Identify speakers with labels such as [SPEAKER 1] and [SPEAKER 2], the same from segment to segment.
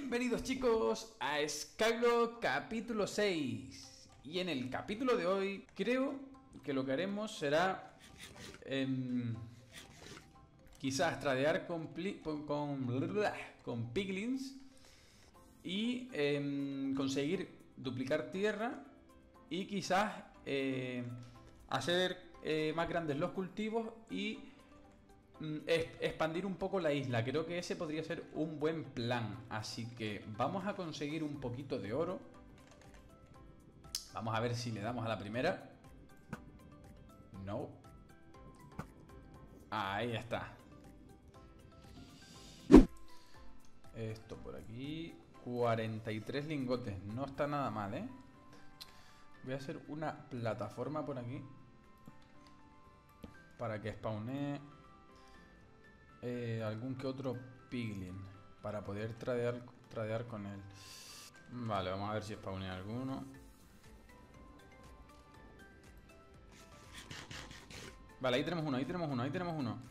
[SPEAKER 1] Bienvenidos chicos a Skyblock capítulo 6. Y en el capítulo de hoy creo que lo que haremos será quizás tradear con piglins y conseguir duplicar tierra y quizás hacer más grandes los cultivos y expandir un poco la isla. Creo que ese podría ser un buen plan. Así que vamos a conseguir un poquito de oro. Vamos a ver si le damos a la primera. No. Ahí está. Esto por aquí. 43 lingotes. No está nada mal, ¿eh? Voy a hacer una plataforma por aquí para que spawnee algún que otro piglin para poder tradear con él. Vale, vamos a ver si spawnea alguno. Vale, ahí tenemos uno, ahí tenemos uno, ahí tenemos uno.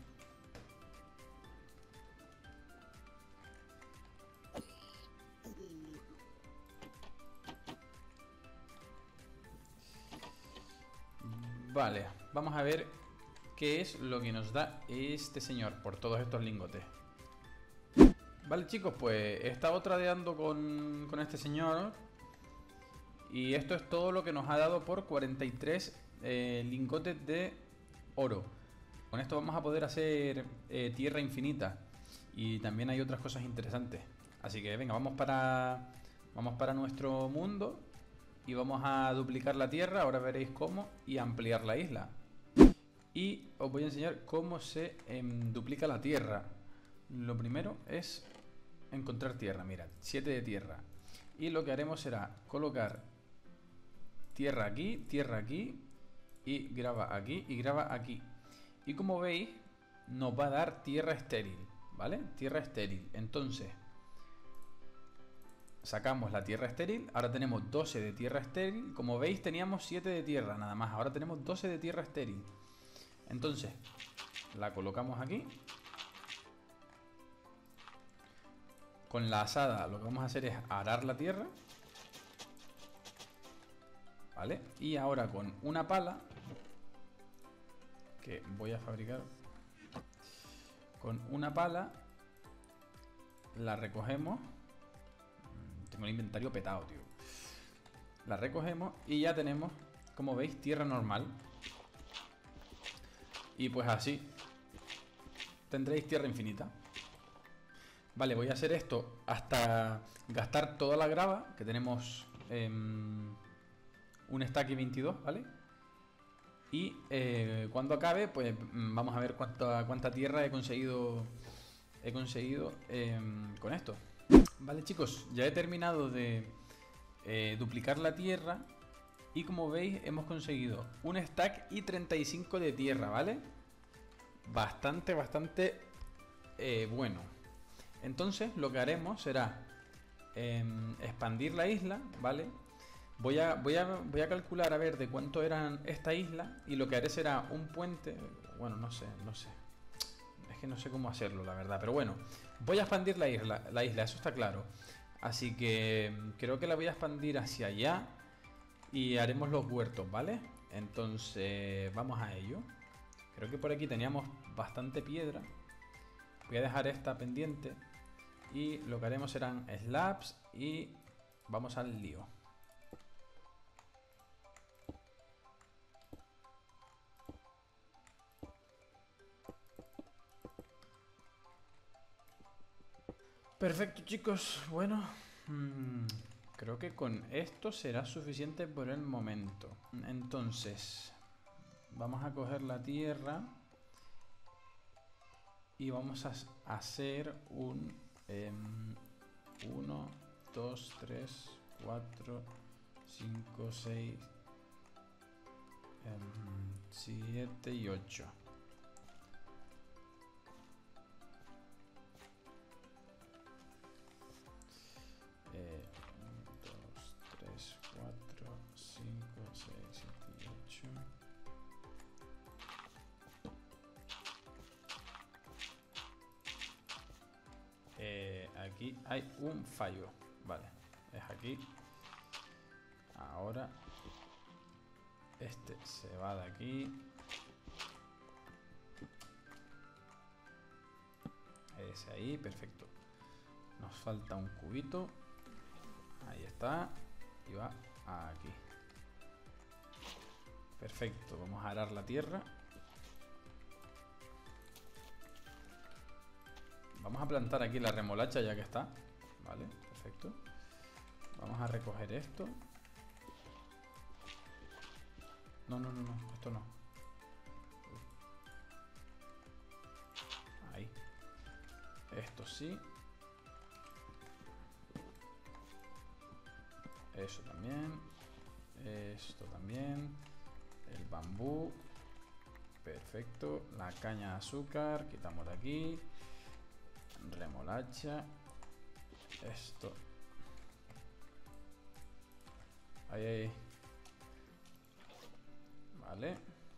[SPEAKER 1] Vale, vamos a ver qué es lo que nos da este señor por todos estos lingotes. Vale chicos, pues he estado tradeando con este señor y esto es todo lo que nos ha dado por 43 lingotes de oro. Con esto vamos a poder hacer tierra infinita y también hay otras cosas interesantes. Así que venga, vamos para nuestro mundo y vamos a duplicar la tierra, ahora veréis cómo, y ampliar la isla. Y os voy a enseñar cómo se duplica la tierra. Lo primero es encontrar tierra, mirad, 7 de tierra. Y lo que haremos será colocar tierra aquí y grava aquí y grava aquí. Y como veis, nos va a dar tierra estéril, ¿vale? Tierra estéril. Entonces, sacamos la tierra estéril, ahora tenemos 12 de tierra estéril. Como veis, teníamos 7 de tierra nada más, ahora tenemos 12 de tierra estéril. Entonces, la colocamos aquí. Con la asada lo que vamos a hacer es arar la tierra, ¿vale? Y ahora con una pala, que voy a fabricar, con una pala la recogemos. Tengo el inventario petado, tío. La recogemos y ya tenemos, como veis, tierra normal. Y pues así tendréis tierra infinita. Vale, voy a hacer esto hasta gastar toda la grava, que tenemos un stack y 22, ¿vale? Y cuando acabe, pues vamos a ver cuánta tierra he conseguido con esto. Vale chicos, ya he terminado de duplicar la tierra. Y como veis, hemos conseguido un stack y 35 de tierra, ¿vale? Bastante bueno. Entonces lo que haremos será expandir la isla, ¿vale? Voy a calcular a ver de cuánto eran esta isla. Y lo que haré será un puente. Bueno, no sé. Es que no sé cómo hacerlo, la verdad. Pero bueno, voy a expandir la isla, eso está claro. Así que creo que la voy a expandir hacia allá. Y haremos los huertos, ¿vale? Entonces vamos a ello. Creo que por aquí teníamos bastante piedra. Voy a dejar esta pendiente. Y lo que haremos serán slabs y vamos al lío. Perfecto chicos, bueno, creo que con esto será suficiente por el momento. Entonces, vamos a coger la tierra y vamos a hacer un 1, 2, 3, 4, 5, 6, 7 y 8. aquí hay un fallo. Vale, es aquí. Ahora este se va de aquí. Ese ahí, perfecto. Nos falta un cubito. Ahí está. Y va aquí. Perfecto, vamos a arar la tierra. Vamos a plantar aquí la remolacha ya que está. Vale, perfecto. Vamos a recoger esto. No, no, no, no, esto no. Ahí. Esto sí. Eso también. Esto también. El bambú. Perfecto. La caña de azúcar. Quitamos de aquí. Remolacha. Esto. Ahí, ahí. Vale.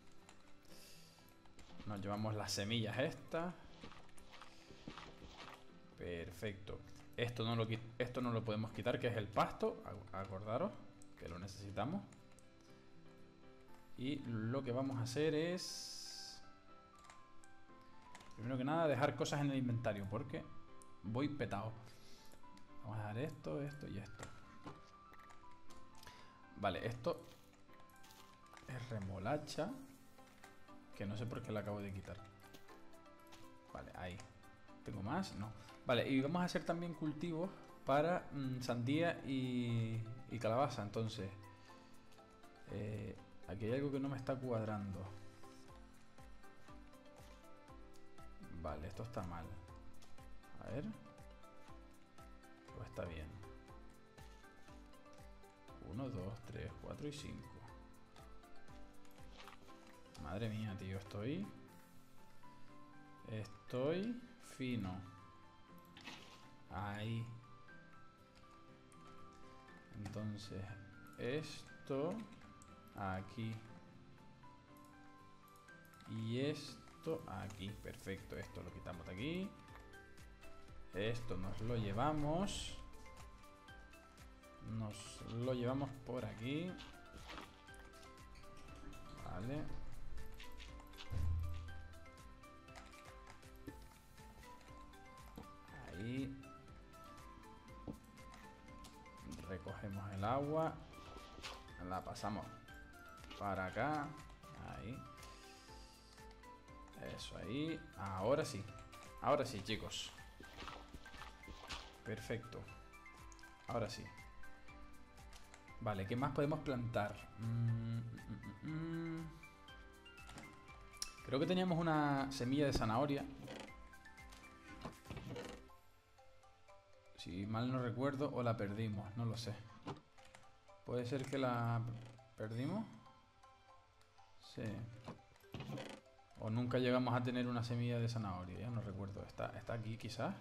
[SPEAKER 1] Nos llevamos las semillas estas. Perfecto. Esto no lo podemos quitar, que es el pasto. Acordaros que lo necesitamos. Y lo que vamos a hacer es... primero que nada, dejar cosas en el inventario, porque voy petado. Vamos a dejar esto, esto y esto. Vale, esto es remolacha, que no sé por qué la acabo de quitar. Vale, ahí. ¿Tengo más? No. Vale, y vamos a hacer también cultivos para sandía y calabaza. Entonces, aquí hay algo que no me está cuadrando. Vale, esto está mal. A ver. O está bien. 1, 2, 3, 4 y 5. Madre mía, tío, estoy fino. Ahí. Entonces, esto aquí. Y esto aquí. Perfecto, esto lo quitamos de aquí. Esto nos lo llevamos. Nos lo llevamos por aquí. Vale. Ahí. Recogemos el agua. La pasamos para acá. Ahí. Eso ahí. Ahora sí. Ahora sí, chicos. Perfecto. Ahora sí. Vale, ¿qué más podemos plantar? Creo que teníamos una semilla de zanahoria. Si mal no recuerdo, o la perdimos, no lo sé. ¿Puede ser que la perdimos? Sí. O nunca llegamos a tener una semilla de zanahoria, ya no recuerdo. ¿Está aquí quizás?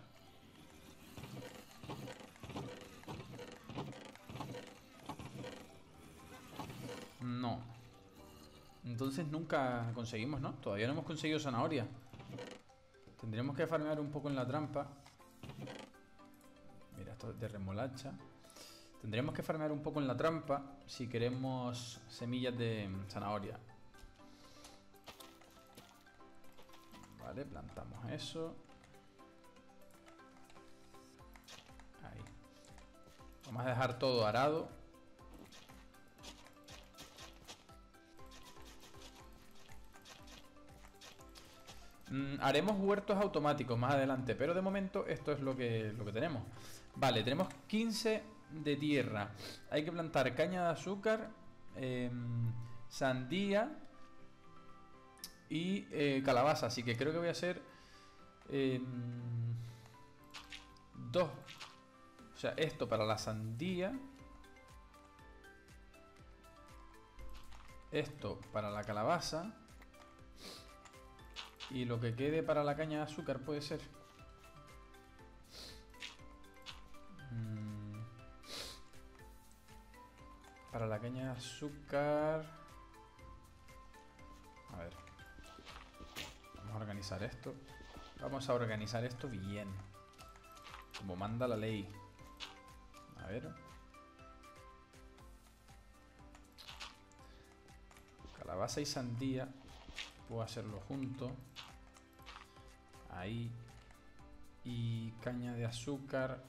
[SPEAKER 1] No. Entonces nunca conseguimos, ¿no? Todavía no hemos conseguido zanahoria. Tendríamos que farmear un poco en la trampa. Mira, esto es de remolacha. Tendríamos que farmear un poco en la trampa si queremos semillas de zanahoria. Vale, plantamos eso. Ahí. Vamos a dejar todo arado. Haremos huertos automáticos más adelante, pero de momento esto es lo que tenemos. Vale, tenemos 15 de tierra. Hay que plantar caña de azúcar, sandía y calabaza. Así que creo que voy a hacer dos. O sea, esto para la sandía. Esto para la calabaza. Y lo que quede para la caña de azúcar puede ser. Para la caña de azúcar... A ver. Vamos a organizar esto. Vamos a organizar esto bien. Como manda la ley. A ver. Calabaza y sandía. Puedo hacerlo junto. Ahí. Y caña de azúcar.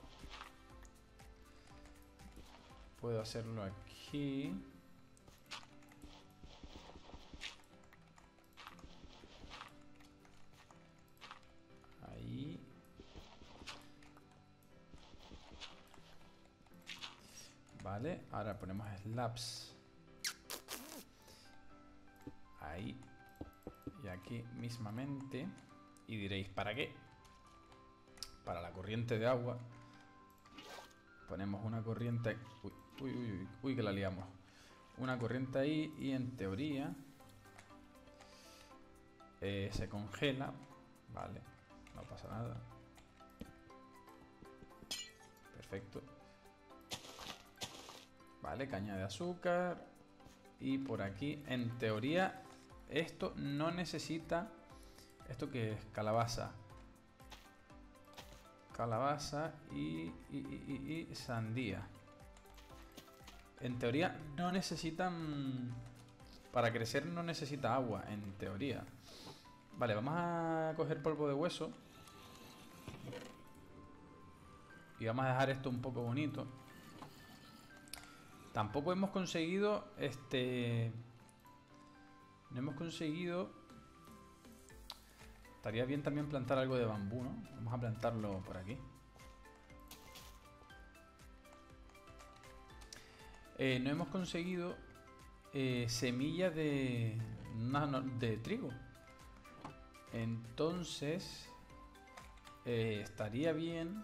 [SPEAKER 1] Puedo hacerlo aquí. Ahí. Vale, ahora ponemos slabs. Ahí. Y aquí mismamente. Y diréis, ¿para qué? Para la corriente de agua. Ponemos una corriente... Uy, uy, uy, uy, uy, que la liamos. Una corriente ahí y en teoría... se congela. Vale, no pasa nada. Perfecto. Vale, caña de azúcar. Y por aquí, en teoría, esto no necesita... ¿Esto qué es? Calabaza. Calabaza y sandía. En teoría no necesitan... Para crecer no necesita agua, en teoría. Vale, vamos a coger polvo de hueso. Y vamos a dejar esto un poco bonito. Tampoco hemos conseguido... No hemos conseguido... Estaría bien también plantar algo de bambú, ¿no? Vamos a plantarlo por aquí. No hemos conseguido semillas de trigo. Entonces estaría bien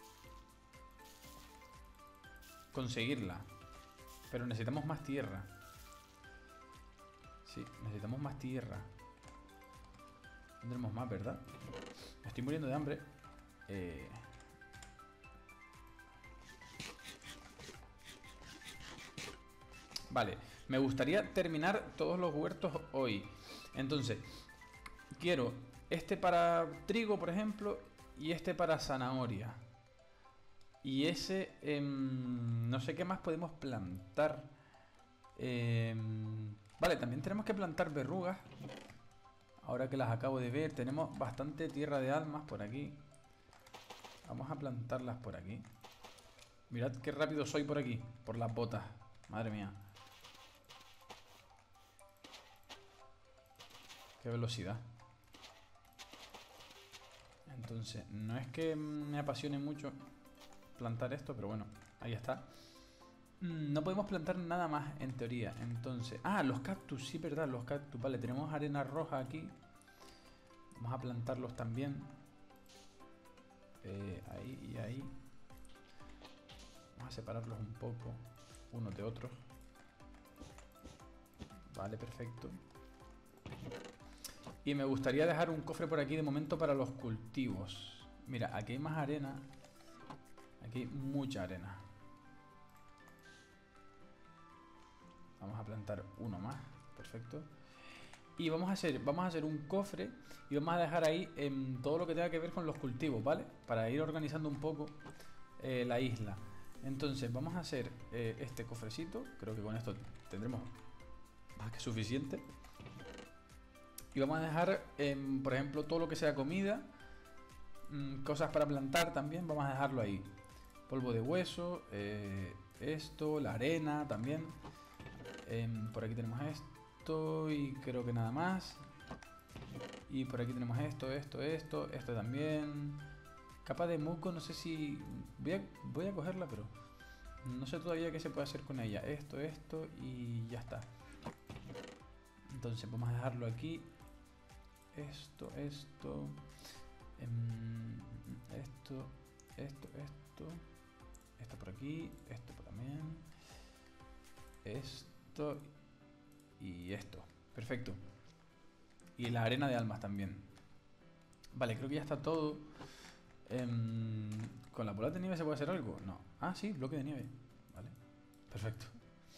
[SPEAKER 1] conseguirla. Pero necesitamos más tierra. Sí, necesitamos más tierra. Tendremos más, ¿verdad? Me estoy muriendo de hambre. Vale, me gustaría terminar todos los huertos hoy. Entonces, quiero este para trigo, por ejemplo, y este para zanahoria. Y ese... no sé qué más podemos plantar. Vale, también tenemos que plantar verrugas. Ahora que las acabo de ver, tenemos bastante tierra de almas por aquí. Vamos a plantarlas por aquí. Mirad qué rápido soy por aquí, por las botas. Madre mía. Qué velocidad. Entonces, no es que me apasione mucho plantar esto, pero bueno, ahí está. No podemos plantar nada más en teoría. Entonces... Ah, los cactus, sí, verdad, los cactus. Vale, tenemos arena roja aquí. Vamos a plantarlos también. Ahí y ahí. Vamos a separarlos un poco unos de otros. Vale, perfecto. Y me gustaría dejar un cofre por aquí de momento para los cultivos. Mira, aquí hay más arena. Aquí hay mucha arena. Vamos a plantar uno más. Perfecto. Y vamos a hacer un cofre y vamos a dejar ahí todo lo que tenga que ver con los cultivos, ¿vale? Para ir organizando un poco la isla. Entonces vamos a hacer este cofrecito. Creo que con esto tendremos más que suficiente. Y vamos a dejar, por ejemplo, todo lo que sea comida, cosas para plantar también, vamos a dejarlo ahí. Polvo de hueso, esto, la arena también. Por aquí tenemos esto y creo que nada más. Y por aquí tenemos esto también. Capa de musgo, no sé si... Voy a cogerla, pero no sé todavía qué se puede hacer con ella. Esto y ya está. Entonces vamos a dejarlo aquí. Esto por aquí, esto también, esto y esto. Perfecto. Y la arena de almas también. Vale, creo que ya está todo. ¿Con la bola de nieve se puede hacer algo? No. Ah, sí, bloque de nieve. Vale, perfecto.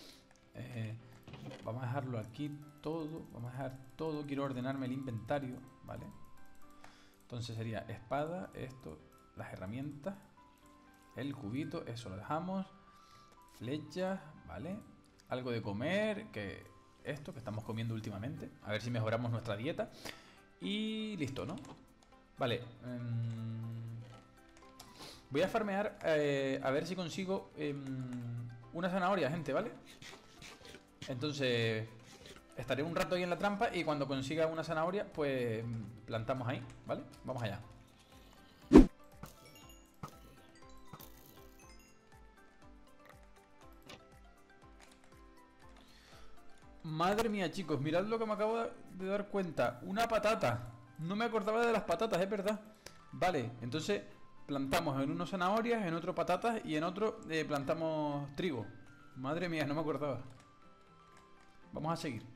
[SPEAKER 1] Vamos a dejarlo aquí todo. Vamos a dejar todo. Quiero ordenarme el inventario, ¿vale? Entonces sería espada, esto, las herramientas. el cubito, eso lo dejamos. Flechas, vale. Algo de comer, que esto que estamos comiendo últimamente. A ver si mejoramos nuestra dieta. Y listo, ¿no? Vale. Voy a farmear a ver si consigo una zanahoria, gente, ¿vale? Entonces estaré un rato ahí en la trampa y cuando consiga una zanahoria, pues plantamos ahí, ¿vale? Vamos allá. Madre mía, chicos, mirad lo que me acabo de dar cuenta. Una patata. No me acordaba de las patatas, es verdad. Vale, entonces plantamos en uno zanahorias, en otro patatas y en otro plantamos trigo. Madre mía, no me acordaba. Vamos a seguir.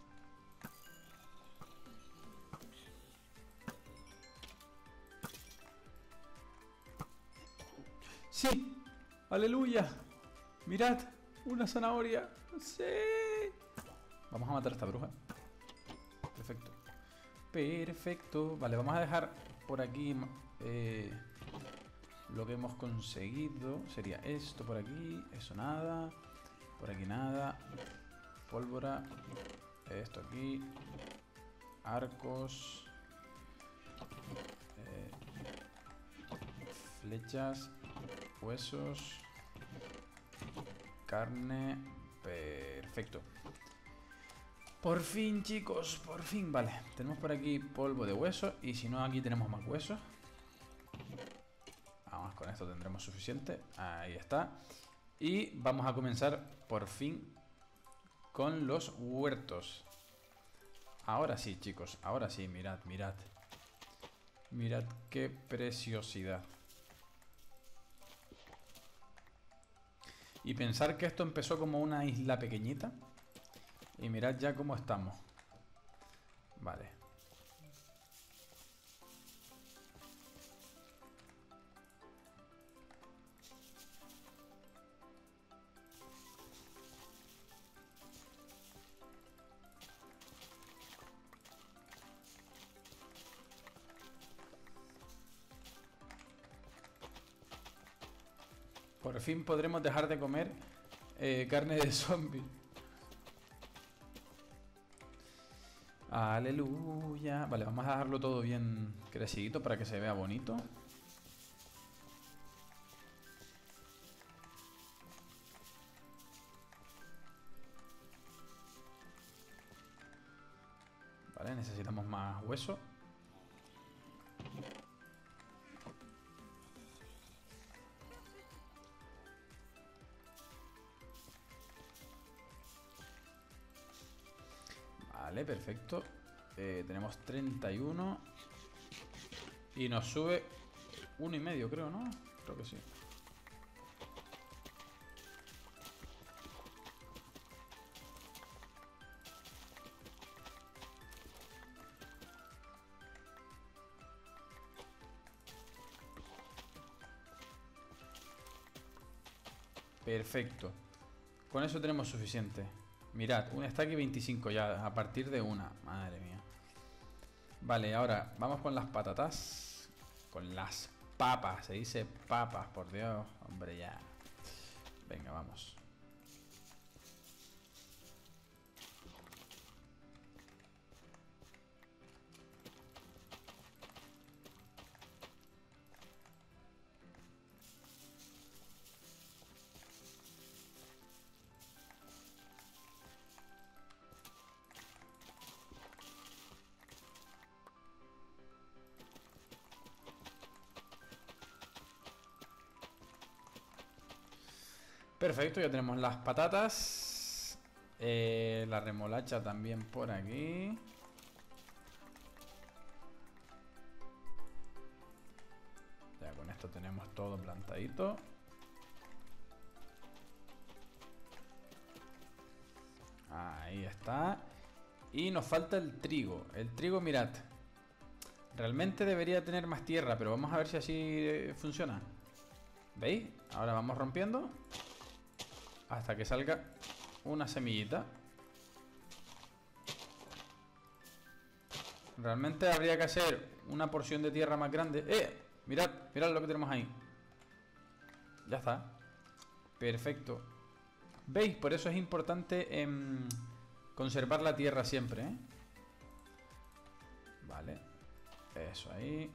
[SPEAKER 1] ¡Sí! ¡Aleluya! Mirad, una zanahoria. ¡Sí! Vamos a matar a esta bruja. Perfecto. Perfecto. Vale, vamos a dejar por aquí lo que hemos conseguido. Sería esto por aquí. Eso nada. Por aquí nada. Pólvora. Esto aquí. Arcos. Flechas. Huesos. Carne. Perfecto. Por fin, chicos, por fin. Vale, tenemos por aquí polvo de hueso. Y si no, aquí tenemos más huesos. Vamos, con esto tendremos suficiente. Ahí está. Y vamos a comenzar por fin con los huertos. Ahora sí, chicos, ahora sí, mirad, mirad. Mirad qué preciosidad. Y pensar que esto empezó como una isla pequeñita. Y mirad ya cómo estamos. Vale. Por fin podremos dejar de comer carne de zombie. Aleluya. Vale, vamos a dejarlo todo bien crecidito para que se vea bonito. Vale, necesitamos más hueso. Vale, perfecto. Tenemos 31. Y nos sube 1,5, creo, ¿no? Creo que sí. Perfecto. Con eso tenemos suficiente. Mirad, un stack y 25 ya, a partir de una. Madre mía. Vale, ahora vamos con las patatas. Con las papas, se dice papas, por Dios. Hombre, ya. Venga, vamos. Perfecto, ya tenemos las patatas. La remolacha también por aquí. Ya con esto tenemos todo plantadito. Ahí está. Y nos falta el trigo. El trigo, mirad. Realmente debería tener más tierra, pero vamos a ver si así funciona. ¿Veis? Ahora vamos rompiendo hasta que salga una semillita. Realmente habría que hacer una porción de tierra más grande. Mirad, mirad lo que tenemos ahí. Ya está. Perfecto. ¿Veis? Por eso es importante conservar la tierra siempre, ¿eh? Vale. Eso ahí.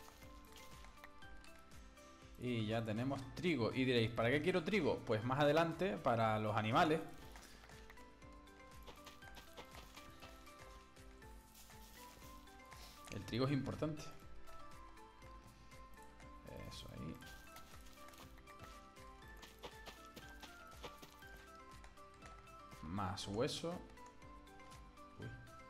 [SPEAKER 1] Y ya tenemos trigo. Y diréis, ¿para qué quiero trigo? Pues más adelante, para los animales. El trigo es importante. Eso ahí. Más hueso. Uy.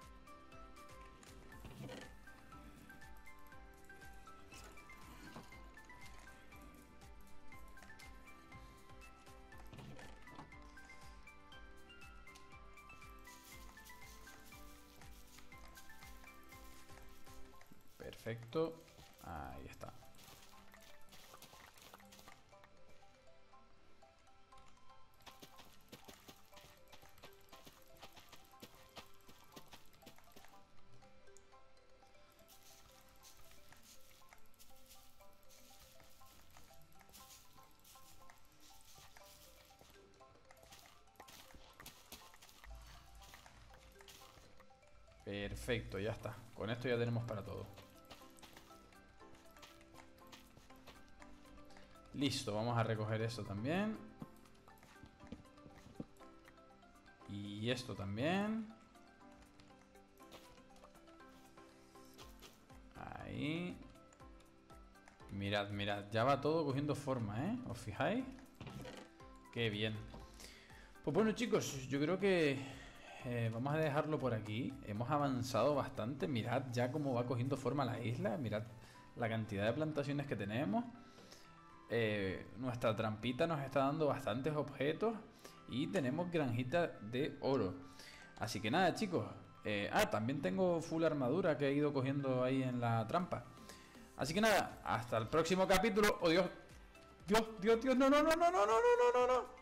[SPEAKER 1] Perfecto. Ahí está. Perfecto, ya está. Con esto ya tenemos para todo. Listo, vamos a recoger esto también. Y esto también. Ahí. Mirad, mirad, ya va todo cogiendo forma, ¿eh? ¿Os fijáis? Qué bien. Pues bueno, chicos, yo creo que vamos a dejarlo por aquí. Hemos avanzado bastante. Mirad ya cómo va cogiendo forma la isla. Mirad la cantidad de plantaciones que tenemos. Nuestra trampita nos está dando bastantes objetos. Y tenemos granjita de oro. Así que nada, chicos. También tengo full armadura que he ido cogiendo ahí en la trampa. Así que nada, hasta el próximo capítulo. ¡Oh, Dios! ¡Dios, Dios, Dios! ¡No, no, no, no, no, no, no, no, no!